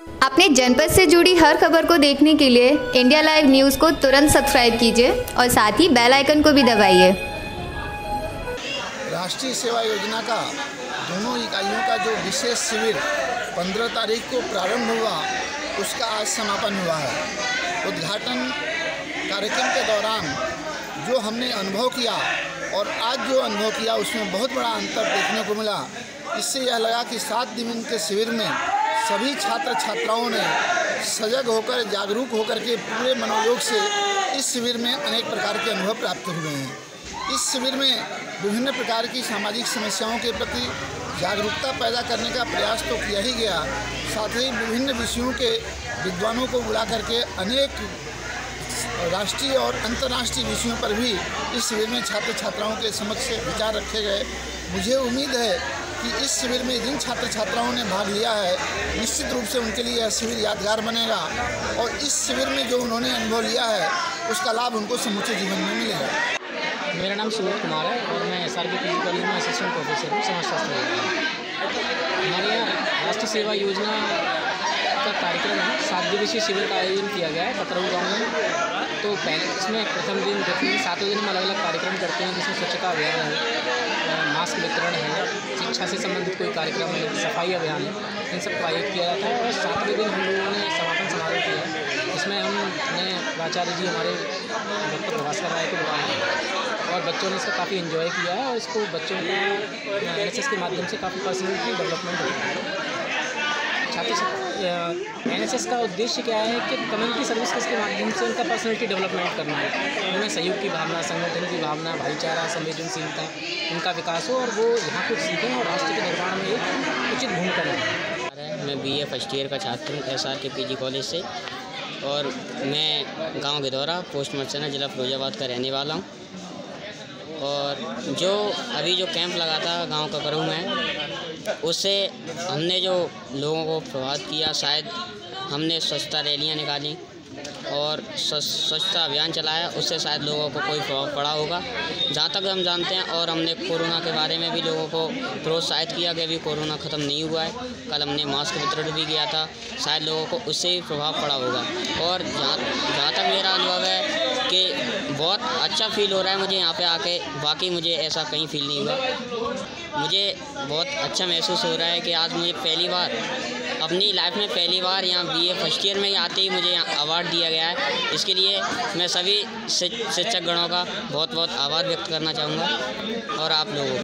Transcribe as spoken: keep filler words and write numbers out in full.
अपने जनपद से जुड़ी हर खबर को देखने के लिए इंडिया लाइव न्यूज़ को तुरंत सब्सक्राइब कीजिए और साथ ही बेल आइकन को भी दबाइए। राष्ट्रीय सेवा योजना का दोनों इकाइयों का जो विशेष शिविर पंद्रह तारीख को प्रारंभ हुआ, उसका आज समापन हुआ है। उद्घाटन कार्यक्रम के दौरान जो हमने अनुभव किया और आज जो अनुभव किया, उसमें बहुत बड़ा अंतर देखने को मिला। इससे यह लगा कि सात दिन के शिविर में सभी छात्र छात्राओं ने सजग होकर, जागरूक होकर के पूरे मनोयोग से इस शिविर में अनेक प्रकार के अनुभव प्राप्त हुए हैं। इस शिविर में विभिन्न प्रकार की सामाजिक समस्याओं के प्रति जागरूकता पैदा करने का प्रयास तो किया ही गया, साथ ही विभिन्न विषयों के विद्वानों को बुला करके अनेक राष्ट्रीय और अंतर्राष्ट्रीय विषयों पर भी इस शिविर में छात्र छात्राओं के समक्ष विचार रखे गए। मुझे उम्मीद है कि इस शिविर में जिन छात्र छात्राओं ने भाग लिया है, निश्चित रूप से उनके लिए यह शिविर यादगार बनेगा और इस शिविर में जो उन्होंने अनुभव लिया है, उसका लाभ उनको समूचे जीवन में मिलेगा। मेरा नाम सुमित कुमार है और मैं S R K P G college में असिस्टेंट प्रोफेसर हूँ, समाजशास्त्र विभाग। हमारे यहाँ राष्ट्रीय सेवा योजना का कार्यक्रम है, सात दिवसीय शिविर का आयोजन किया गया है पतरऊ गाँव में। तो पहले इसमें प्रथम दिन प्रथम सातों दिन में अलग अलग कार्यक्रम करते हैं, जिसमें स्वच्छता अभियान है, मास्क वितरण है, शिक्षा से संबंधित कोई कार्यक्रम है, सफाई अभियान है, इन सब का आयोजित किया जाता है। और सातवें दिन हम लोगों ने समापन समारोह किया है, जिसमें हमने प्राचार्य जी हमारे डॉक्टर भास्कर राय को बुलाया और बच्चों ने इसका काफ़ी इन्जॉय किया है और इसको बच्चों का एन एस एस के माध्यम से काफ़ी पर्सनैलिटी डेवलपमेंट होता है। छात्र एन एस एस का उद्देश्य क्या है कि कम्युनिटी सर्विस के माध्यम से उनका पर्सनैलिटी डेवलपमेंट करना है, उनमें सहयोग की भावना, संगठन की भावना, भाईचारा, संवेदनशीलता, उनका विकास हो और वो यहाँ कुछ सीखें और राष्ट्र के निर्माण में एक उचित भूमिका निभाएं। मैं बी ए फर्स्ट ईयर का छात्र हूँ S R K P G college से और मैं गांव के दौरा पोस्ट मर्चना जिला फिरोजाबाद का रहने वाला हूँ। और जो अभी जो कैंप लगा था गांव ककरू में, उससे हमने जो लोगों को प्रभावित किया, शायद हमने स्वच्छता रैलियां निकाली और स्वच्छता अभियान चलाया, उससे शायद लोगों को कोई प्रभाव पड़ा होगा, जहाँ तक हम जानते हैं। और हमने कोरोना के बारे में भी लोगों को प्रोत्साहित किया कि अभी कोरोना ख़त्म नहीं हुआ है। कल हमने मास्क वितरण भी किया था, शायद लोगों को उससे भी प्रभाव पड़ा होगा। और जहाँ जहाँ तक मेरा अनुभव है कि बहुत अच्छा फील हो रहा है मुझे यहाँ पे आके, बाकी मुझे ऐसा कहीं फील नहीं हुआ। मुझे बहुत अच्छा महसूस हो रहा है कि आज मुझे पहली बार अपनी लाइफ में पहली बार यहाँ बी ए फर्स्ट ईयर में ही आते ही मुझे यहाँ अवार्ड दिया गया है। इसके लिए मैं सभी शिक्षक गणों का बहुत बहुत आभार व्यक्त करना चाहूँगा और आप लोगों